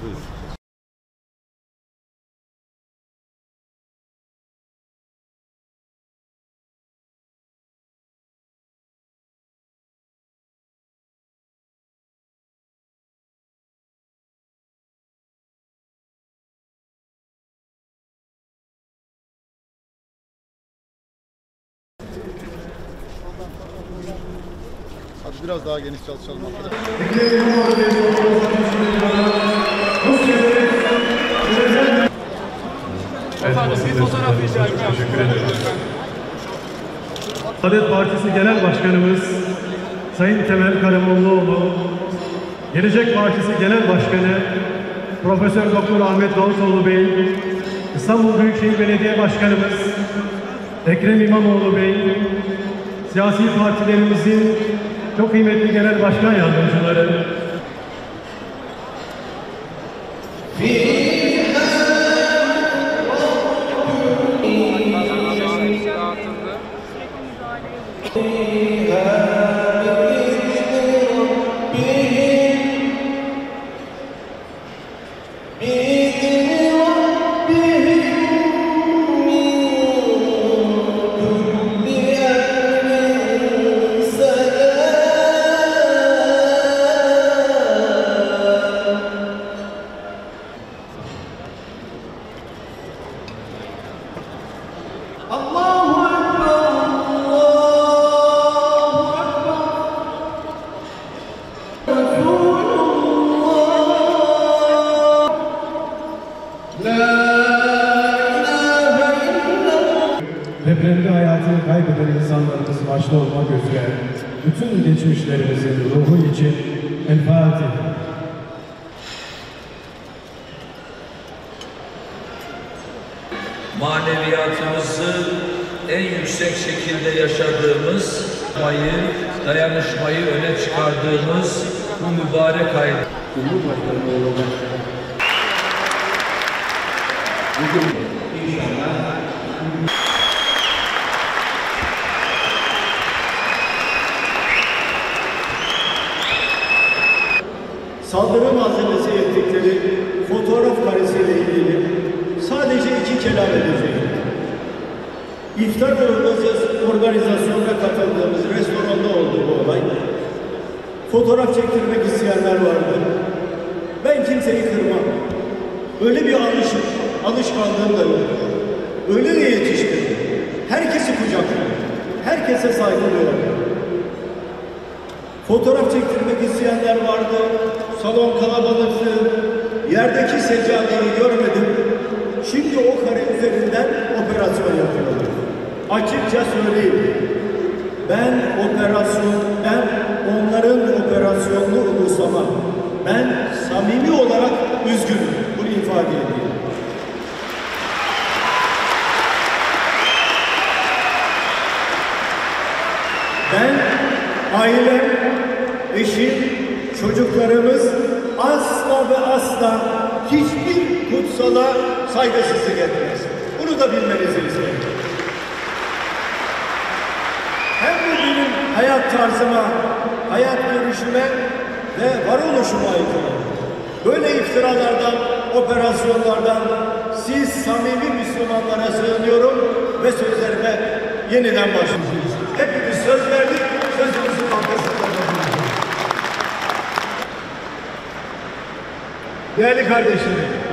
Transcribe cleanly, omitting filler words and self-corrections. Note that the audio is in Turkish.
Buyurun. Hadi biraz daha geniş çalışalım arkadaşlar. Bir fotoğraf rica ediyorum. Teşekkür ederim. Saadet Partisi Genel Başkanımız Sayın Temel Karamollaoğlu, Gelecek Partisi Genel Başkanı Profesör Doktor Ahmet Davutoğlu Bey, İstanbul Büyükşehir Belediye Başkanımız Ekrem İmamoğlu Bey, siyasi partilerimizin çok kıymetli genel başkan yardımcıları, depremde hayatını kaybeden insanlarımız başta olmak üzere bütün geçmişlerimizin ruhu için El Fatiha. Maneviyatımızı en yüksek şekilde yaşadığımız, dayanışmayı öne çıkardığımız bu mübarek ay. Cumhurbaşkanı olarak bugün inşallah saldırı malzemesi ettikleri fotoğraf karesiyle ilgili sadece 2 kelam edeceğim. İftar organizasyonuna katıldığımız restoranda oldu bu olay. Fotoğraf çektirmek isteyenler vardı. Ben kimseyi kırmam. Öyle bir alışkanlığım da yok. Öyle de yetiştim. Herkesi kucaklıyorum. Herkese saygı duyuyorum. Fotoğraf çektirmek isteyenler vardı. Salon kalabalıktı. Yerdeki seccadeyi görmedim. Şimdi o kare üzerinden operasyon yapıyorlar. Açıkça söyleyeyim. Ben onların operasyonunu umursamam. Ben samimi olarak üzgünüm. Bunu ifade edeyim. Ben, ailem, eşim, çocuklarımız asla ve asla hiçbir kutsala saygısızlık etmez. Bunu da bilmenizi isterim. Hem bu benim hayat tarzıma, hayat görüşüme ve varoluşuma aykırı. Böyle iftiralardan, operasyonlardan siz samimi Müslümanlara sığınıyorum ve sözlerime yeniden başlayacağız. Hepimiz söz verdik, sözümüzün arkasında duracağız. Değerli kardeşlerim,